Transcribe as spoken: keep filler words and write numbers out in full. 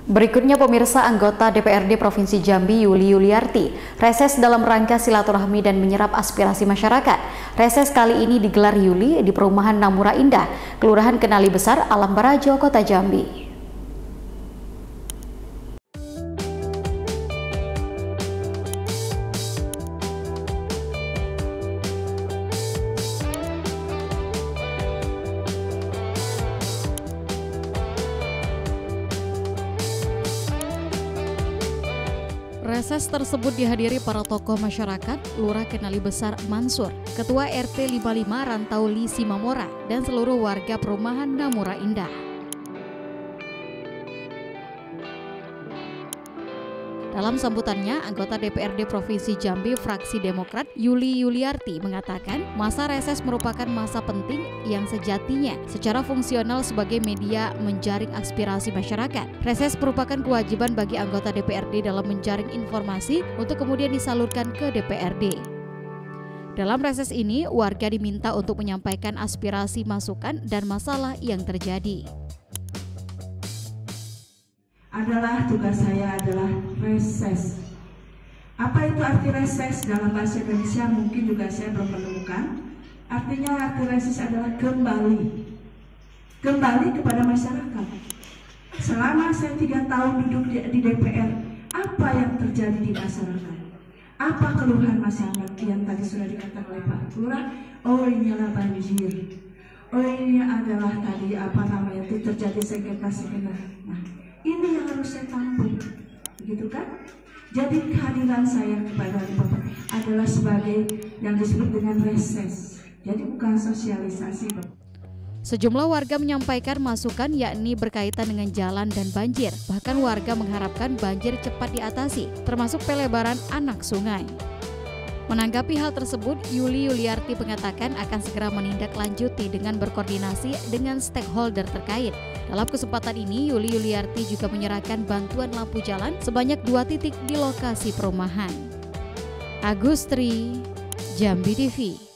Berikutnya pemirsa, anggota D P R D Provinsi Jambi Yuli Yuliarti reses dalam rangka silaturahmi dan menyerap aspirasi masyarakat. Reses kali ini digelar Yuli di perumahan Namura Indah, Kelurahan Kenali Besar, Alam Barajo, Kota Jambi. Reses tersebut dihadiri para tokoh masyarakat, Lurah Kenali Besar Mansur, Ketua R T lima puluh lima Rantau Li Simamora, dan seluruh warga perumahan Namura Indah. Dalam sambutannya, anggota D P R D Provinsi Jambi Fraksi Demokrat Yuli Yuliarti mengatakan masa reses merupakan masa penting yang sejatinya secara fungsional sebagai media menjaring aspirasi masyarakat. Reses merupakan kewajiban bagi anggota D P R D dalam menjaring informasi untuk kemudian disalurkan ke D P R D. Dalam reses ini, warga diminta untuk menyampaikan aspirasi, masukan, dan masalah yang terjadi. Adalah tugas saya adalah reses. Apa itu arti reses dalam bahasa Indonesia? Mungkin juga saya belum menemukan. Artinya arti reses adalah kembali, kembali kepada masyarakat. Selama saya tiga tahun duduk di, di D P R, apa yang terjadi di masyarakat? Apa keluhan masyarakat yang tadi sudah dikatakan oleh Pak Lurah? Oh, inilah banjir. Oh, ini adalah tadi apa namanya itu terjadi sengketa-sengketa. Nah, ini yang harus saya tampung, begitu kan? Jadi kehadiran saya kepada Bapak adalah sebagai yang disebut dengan reses. Jadi bukan sosialisasi. Sejumlah warga menyampaikan masukan yakni berkaitan dengan jalan dan banjir. Bahkan warga mengharapkan banjir cepat diatasi, termasuk pelebaran anak sungai. Menanggapi hal tersebut, Yuli Yuliarti mengatakan akan segera menindaklanjuti dengan berkoordinasi dengan stakeholder terkait. Dalam kesempatan ini, Yuli Yuliarti juga menyerahkan bantuan lampu jalan sebanyak dua titik di lokasi perumahan. Agustri, Jambi T V.